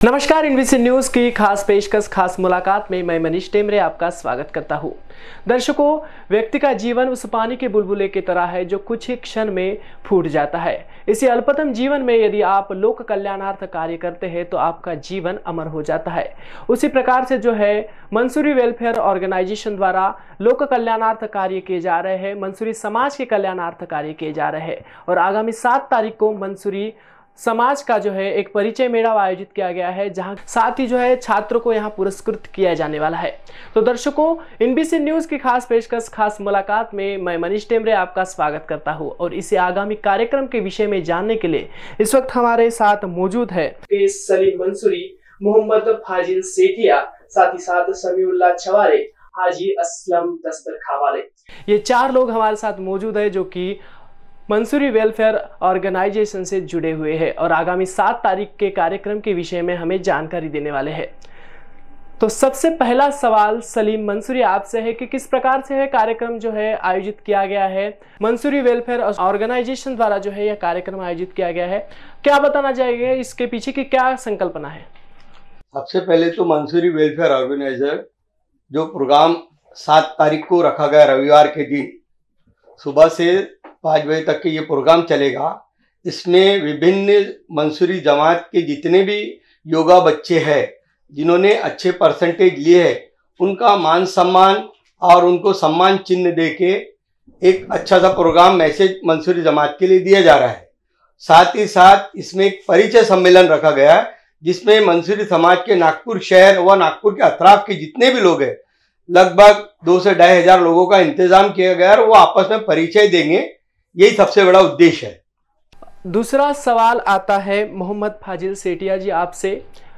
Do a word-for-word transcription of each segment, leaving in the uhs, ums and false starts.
नमस्कार, इनवीसी न्यूज की खास पेशकश खास मुलाकात में मैं मनीष टेमरे आपका स्वागत करता हूं। दर्शकों, व्यक्ति का जीवन उस पानी के बुलबुले की तरह है जो कुछ ही क्षण में फूट जाता है। इसी अल्पतम जीवन में यदि आप लोक कल्याणार्थ कार्य करते हैं तो आपका जीवन अमर हो जाता है। उसी प्रकार से जो है मंसूरी वेलफेयर ऑर्गेनाइजेशन द्वारा लोक कल्याणार्थ कार्य किए जा रहे हैं, मंसूरी समाज के कल्याणार्थ कार्य किए जा रहे हैं और आगामी सात तारीख को मंसूरी समाज का जो है एक परिचय मेला आयोजित किया गया है, जहां साथ ही जो है छात्रों को यहां पुरस्कृत किया जाने वाला है। तो दर्शकों, इनबीसी न्यूज की खास पेशकश खास मुलाकात में मैं मनीष टेमरे आपका स्वागत करता हूं और इसे आगामी कार्यक्रम के विषय में जानने के लिए इस वक्त हमारे साथ मौजूद है सलीम मंसूरी, मोहम्मद फाजिल सेठिया, साथ ही साथ समीउल्लाह छवारे, हाजी असलम दस्तरखावाले। ये चार लोग हमारे साथ मौजूद है जो कि मंसूरी वेलफेयर ऑर्गेनाइजेशन से जुड़े हुए हैं और आगामी सात तारीख के कार्यक्रम के विषय में हमें जानकारी देने वाले हैं। तो सबसे पहला सवाल सलीम मंसूरी आपसे है कि किस प्रकार से है कार्यक्रम जो है आयोजित किया गया है, मंसूरी वेलफेयर ऑर्गेनाइजेशन द्वारा जो है यह कार्यक्रम आयोजित किया गया है, क्या बताना चाहिए, इसके पीछे की क्या संकल्पना है? सबसे पहले तो मंसूरी वेलफेयर ऑर्गेनाइजर जो प्रोग्राम सात तारीख को रखा गया रविवार के दिन सुबह से पाँच बजे तक के ये प्रोग्राम चलेगा। इसमें विभिन्न मंसूरी जमात के जितने भी योगा बच्चे हैं जिन्होंने अच्छे परसेंटेज लिए हैं उनका मान सम्मान और उनको सम्मान चिन्ह देके एक अच्छा सा प्रोग्राम मैसेज मंसूरी जमात के लिए दिया जा रहा है। साथ ही साथ इसमें एक परिचय सम्मेलन रखा गया है जिसमें मंसूरी समाज के नागपुर शहर व नागपुर के अतराफ के जितने भी लोग हैं लगभग दो से ढाई हजार लोगों का इंतजाम किया गया और वो आपस में परिचय देंगे। यही सबसे बड़ा उद्देश्य है। दूसरा सवाल आता है मोहम्मद फाजिल सेठिया जी आपसे।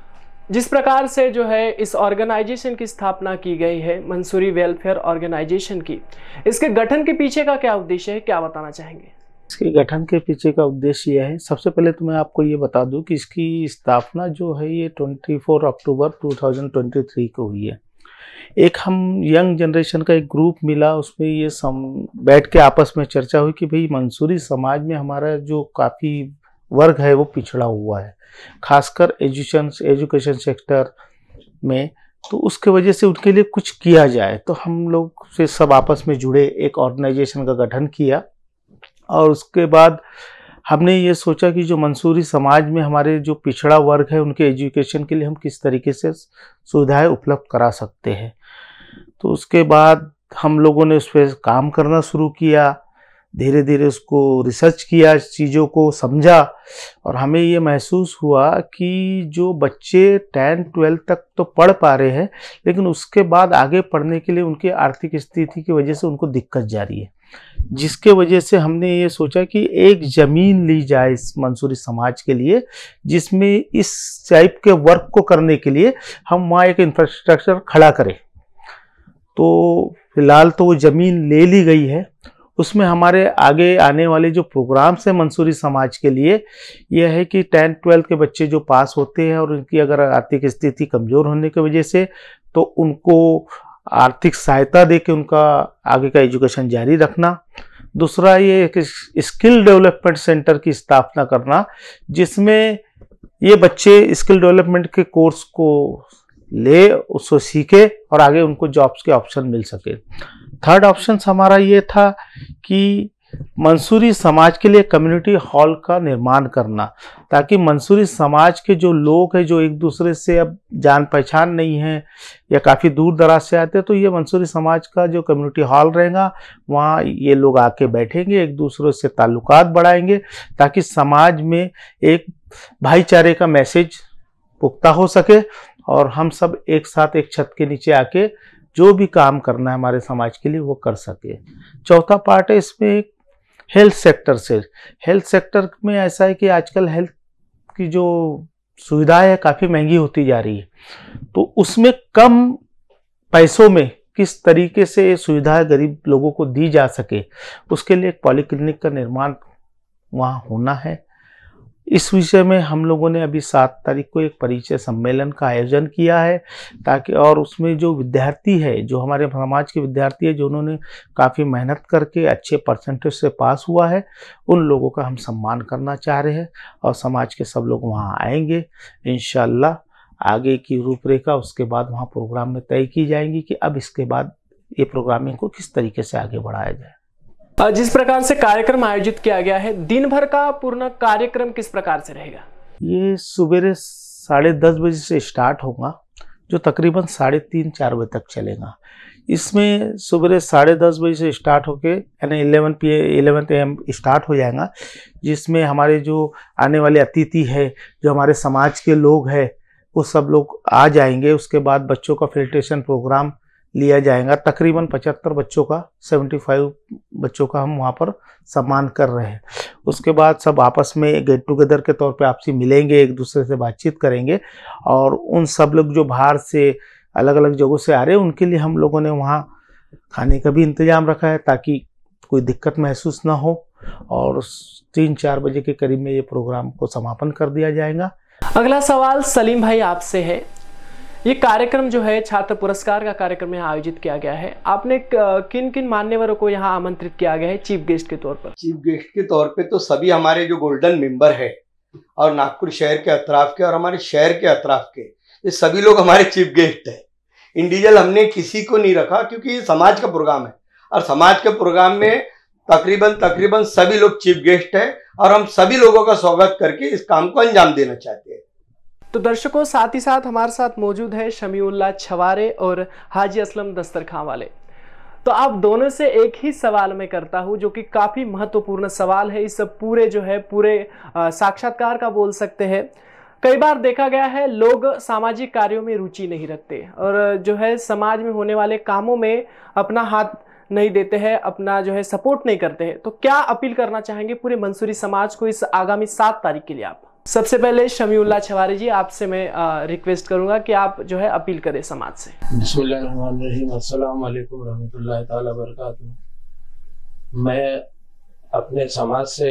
जिस प्रकार से जो है इस ऑर्गेनाइजेशन की स्थापना की गई है, मंसूरी वेलफेयर ऑर्गेनाइजेशन की, इसके गठन के पीछे का क्या उद्देश्य है, क्या बताना चाहेंगे? इसके गठन के पीछे का उद्देश्य यह है, सबसे पहले तो मैं आपको ये बता दूं कि इसकी स्थापना जो है ये चौबीस अक्टूबर दो हज़ार तेईस को हुई है। एक हम यंग जनरेशन का एक ग्रुप मिला, उसमें ये सम बैठ के आपस में चर्चा हुई कि भाई मंसूरी समाज में हमारा जो काफ़ी वर्ग है वो पिछड़ा हुआ है, खासकर एजुकेशन एजुकेशन सेक्टर में, तो उसके वजह से उनके लिए कुछ किया जाए। तो हम लोग से सब आपस में जुड़े, एक ऑर्गेनाइजेशन का गठन किया और उसके बाद हमने ये सोचा कि जो मंसूरी समाज में हमारे जो पिछड़ा वर्ग है उनके एजुकेशन के लिए हम किस तरीके से सुविधाएं उपलब्ध करा सकते हैं। तो उसके बाद हम लोगों ने उस पर काम करना शुरू किया, धीरे धीरे उसको रिसर्च किया, चीज़ों को समझा और हमें ये महसूस हुआ कि जो बच्चे टेन ट्वेल्थ तक तो पढ़ पा रहे हैं लेकिन उसके बाद आगे पढ़ने के लिए उनकी आर्थिक स्थिति की वजह से उनको दिक्कत जा रही है, जिसके वजह से हमने ये सोचा कि एक ज़मीन ली जाए इस मंसूरी समाज के लिए जिसमें इस टाइप के वर्क को करने के लिए हम वहाँ एक इंफ्रास्ट्रक्चर खड़ा करें। तो फिलहाल तो वो ज़मीन ले ली गई है। उसमें हमारे आगे आने वाले जो प्रोग्राम्स हैं मंसूरी समाज के लिए यह है कि टेंथ ट्वेल्थ के बच्चे जो पास होते हैं और उनकी अगर आर्थिक स्थिति कमज़ोर होने की वजह से तो उनको आर्थिक सहायता दे के उनका आगे का एजुकेशन जारी रखना। दूसरा ये एक स्किल डेवलपमेंट सेंटर की स्थापना करना जिसमें ये बच्चे स्किल डेवलपमेंट के कोर्स को ले, उसको सीखे और आगे उनको जॉब्स के ऑप्शन मिल सके। थर्ड ऑप्शन हमारा ये था कि मंसूरी समाज के लिए कम्युनिटी हॉल का निर्माण करना, ताकि मंसूरी समाज के जो लोग हैं जो एक दूसरे से अब जान पहचान नहीं है या काफ़ी दूर दराज से आते हैं, तो ये मंसूरी समाज का जो कम्युनिटी हॉल रहेगा वहाँ ये लोग आके बैठेंगे, एक दूसरे से ताल्लुकात बढ़ाएंगे ताकि समाज में एक भाईचारे का मैसेज पुख्ता हो सके और हम सब एक साथ एक छत के नीचे आके जो भी काम करना है हमारे समाज के लिए वो कर सके। चौथा पार्ट है इसमें एक हेल्थ सेक्टर से। हेल्थ सेक्टर में ऐसा है कि आजकल हेल्थ की जो सुविधाएं है काफ़ी महंगी होती जा रही है, तो उसमें कम पैसों में किस तरीके से सुविधाएं गरीब लोगों को दी जा सके उसके लिए एक पॉलीक्लिनिक का निर्माण वहाँ होना है। इस विषय में हम लोगों ने अभी सात तारीख को एक परिचय सम्मेलन का आयोजन किया है ताकि और उसमें जो विद्यार्थी है, जो हमारे समाज के विद्यार्थी है, जो उन्होंने काफ़ी मेहनत करके अच्छे परसेंटेज से पास हुआ है, उन लोगों का हम सम्मान करना चाह रहे हैं और समाज के सब लोग वहाँ आएंगे इंशाअल्लाह। आगे की रूपरेखा उसके बाद वहाँ प्रोग्राम में तय की जाएंगी कि अब इसके बाद ये प्रोग्रामिंग को किस तरीके से आगे बढ़ाया जाए। जिस प्रकार से कार्यक्रम आयोजित किया गया है, दिन भर का पूर्ण कार्यक्रम किस प्रकार से रहेगा? ये सुबह साढ़े दस बजे से स्टार्ट होगा, जो तकरीबन साढ़े तीन चार बजे तक चलेगा। इसमें सुबह साढ़े दस बजे से स्टार्ट होके यानी eleven P eleven A M start हो जाएगा, जिसमें हमारे जो आने वाले अतिथि है, जो हमारे समाज के लोग हैं, वो सब लोग आ जाएंगे। उसके बाद बच्चों का फिल्ट्रेशन प्रोग्राम लिया जाएगा। तकरीबन पचहत्तर बच्चों का पचहत्तर बच्चों का हम वहाँ पर सम्मान कर रहे हैं। उसके बाद सब आपस में गेट टुगेदर के तौर पे आपसी मिलेंगे, एक दूसरे से बातचीत करेंगे, और उन सब लोग जो बाहर से अलग अलग जगहों से आ रहे हैं उनके लिए हम लोगों ने वहाँ खाने का भी इंतजाम रखा है ताकि कोई दिक्कत महसूस ना हो, और तीन चार बजे के करीब में ये प्रोग्राम को समापन कर दिया जाएगा। अगला सवाल सलीम भाई आपसे है। ये कार्यक्रम जो है छात्र पुरस्कार का कार्यक्रम यहाँ आयोजित किया गया है, आपने किन किन मान्यवरों को यहाँ आमंत्रित किया गया है चीफ गेस्ट के तौर पर? चीफ गेस्ट के तौर पे तो सभी हमारे जो गोल्डन मेंबर है और नागपुर शहर के अतराफ के और हमारे शहर के अतराफ के, ये सभी लोग हमारे चीफ गेस्ट है। इंडिविजुअल हमने किसी को नहीं रखा क्योंकि ये समाज का प्रोग्राम है, और समाज के प्रोग्राम में तकरीबन तकरीबन सभी लोग चीफ गेस्ट है, और हम सभी लोगों का स्वागत करके इस काम को अंजाम देना चाहते हैं। तो दर्शकों, साथ ही साथ हमारे साथ मौजूद है शमीउल्लाह छवारे और हाजी असलम दस्तरखां वाले। तो आप दोनों से एक ही सवाल मैं करता हूं, जो कि काफ़ी महत्वपूर्ण सवाल है इस पूरे जो है पूरे साक्षात्कार का बोल सकते हैं। कई बार देखा गया है लोग सामाजिक कार्यों में रुचि नहीं रखते और जो है समाज में होने वाले कामों में अपना हाथ नहीं देते हैं, अपना जो है सपोर्ट नहीं करते हैं। तो क्या अपील करना चाहेंगे पूरे मंसूरी समाज को इस आगामी सात तारीख के लिए आप? सबसे पहले शमीउल्लाह छवारे जी, आपसे मैं रिक्वेस्ट करूंगा कि आप जो है अपील करें समाज से। बिस्मिल्लाहिर्रहमानिर्रहीम, अस्सलाम वालेकुम रहमतुल्लाहि ताला बरकातुहू। मैं अपने समाज से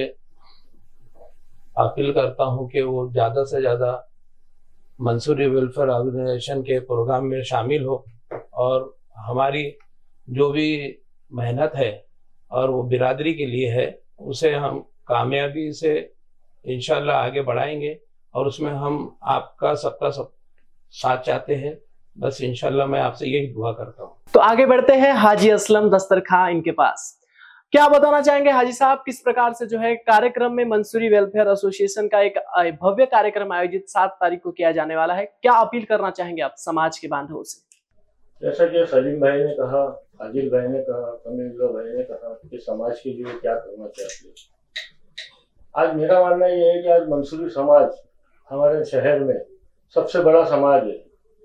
अपील करता हूं कि वो ज़्यादा से ज़्यादा मंसूरी वेलफेयर ऑर्गेनाइजेशन के प्रोग्राम में शामिल हो, और हमारी जो भी मेहनत है और वो बिरादरी के लिए है, उसे हम कामयाबी से इंशाल्लाह आगे बढ़ाएंगे, और उसमें हम आपका सबका सब साथ चाहते हैं। बस इंशाल्लाह मैं आपसे यही दुआ करता हूँ। तो आगे बढ़ते हैं हाजी असलम दस्तरखां इनके पास। क्या बताना चाहेंगे हाजी साहब, किस प्रकार से जो है कार्यक्रम में मंसूरी वेलफेयर एसोसिएशन का एक भव्य कार्यक्रम आयोजित सात तारीख को किया जाने वाला है, क्या अपील करना चाहेंगे आप समाज के बांधवों से? जैसा कि सलीम भाई ने कहा, आदिल भाई ने कहा, कमीरुल्लाह भाई ने कहा कि समाज के लिए क्या करना चाहिए। आज मेरा मानना यह है कि आज मंसूरी समाज हमारे शहर में सबसे बड़ा समाज है,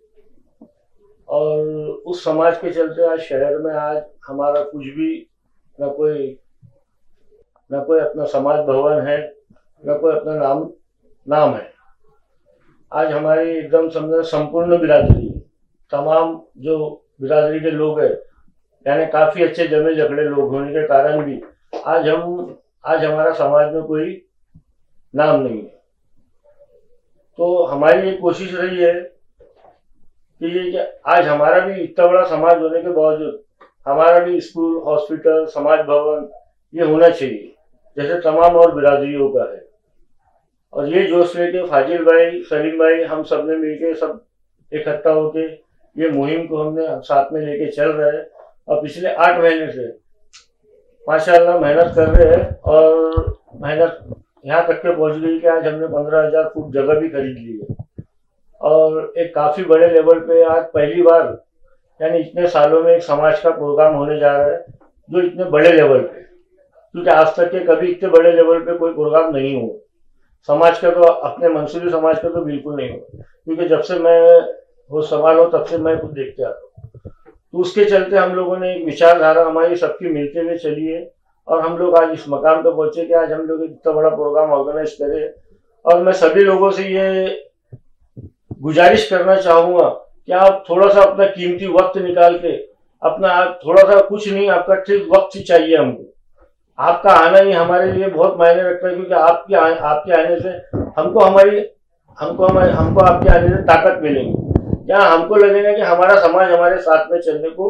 और उस समाज के चलते आज शहर में आज हमारा कुछ भी न कोई न कोई अपना समाज भवन है, न कोई अपना नाम नाम है। आज हमारी एकदम समझ संपूर्ण बिरादरी, तमाम जो बिरादरी के लोग हैं, यानी काफ़ी अच्छे जमे झगड़े लोग होने के कारण भी आज हम आज हमारा समाज में कोई नाम नहीं है। तो हमारी ये कोशिश रही है कि ये कि आज हमारा भी इतना बड़ा समाज होने के बावजूद हमारा भी स्कूल, हॉस्पिटल, समाज भवन ये होना चाहिए जैसे तमाम और बिरादरियों का है। और ये जोश लेके फाजिल भाई, सलीम भाई, हम सब ने मिलके सब इकट्ठा होके ये मुहिम को हमने साथ में लेके चल रहे हैं, और पिछले आठ महीने से माशाल्लाह मेहनत कर रहे हैं, और मेहनत यहाँ तक के पहुँच गई कि आज हमने पंद्रह हजार फुट जगह भी खरीद ली है, और एक काफ़ी बड़े लेवल पे आज पहली बार यानी इतने सालों में एक समाज का प्रोग्राम होने जा रहा है जो इतने बड़े लेवल पे, क्योंकि आज तक के कभी इतने बड़े लेवल पे कोई प्रोग्राम नहीं हुआ समाज का, तो अपने मंसूरी समाज का तो बिल्कुल नहीं हुआ, क्योंकि जब से मैं वो सवाल हो तब से मैं खुद देखते आता हूँ। तो उसके चलते हम लोगों ने एक विचारधारा हमारी सबकी मिलते हुए चली है, और हम लोग आज इस मकाम पे पहुंचे कि आज हम लोग इतना बड़ा प्रोग्राम ऑर्गेनाइज करें। और मैं सभी लोगों से ये गुजारिश करना चाहूँगा कि आप थोड़ा सा अपना कीमती वक्त निकाल के अपना, आप थोड़ा सा कुछ नहीं, आपका ठीक वक्त ही चाहिए हमको। आपका आना ही हमारे लिए बहुत मायने रखता है, क्योंकि आपके आ, आपके आने से हमको हमारी हमको हमारे हमको आपके आने से ताकत मिलेगी। क्या हमको लगेगा कि हमारा समाज हमारे साथ में चलने को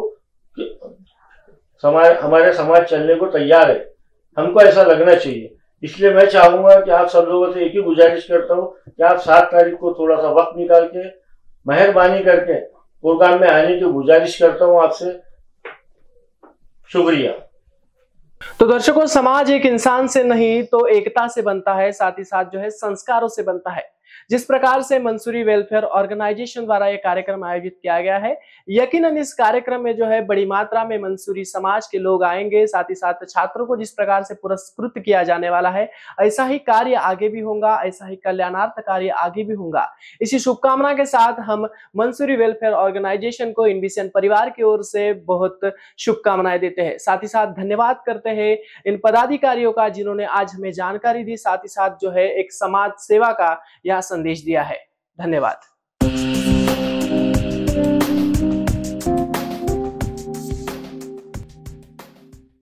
समाज हमारे समाज चलने को तैयार है, हमको ऐसा लगना चाहिए। इसलिए मैं चाहूँगा कि आप सब लोगों से एक ही गुजारिश करता हूँ कि आप सात तारीख को थोड़ा सा वक्त निकाल के मेहरबानी करके प्रोग्राम में आने की गुजारिश करता हूँ आपसे। शुक्रिया। तो दर्शकों, समाज एक इंसान से नहीं तो एकता से बनता है, साथ ही साथ जो है संस्कारों से बनता है। जिस प्रकार से मंसूरी वेलफेयर ऑर्गेनाइजेशन द्वारा यह कार्यक्रम आयोजित किया गया है, यकीनन इस कार्यक्रम में जो है बड़ी मात्रा में मंसूरी समाज के लोग आएंगे। साथ ही साथ छात्रों को जिस प्रकार से पुरस्कृत किया जाने वाला है, ऐसा ही कार्य आगे भी होगा, ऐसा ही कल्याणार्थ कार्य आगे भी होगा। इसी शुभकामना के साथ हम मंसूरी वेलफेयर ऑर्गेनाइजेशन को इनविजन परिवार की ओर से बहुत शुभकामनाएं देते हैं। साथ ही साथ धन्यवाद करते हैं इन पदाधिकारियों का जिन्होंने आज हमें जानकारी दी, साथ ही साथ जो है एक समाज सेवा का यह संदेश दिया है। धन्यवाद।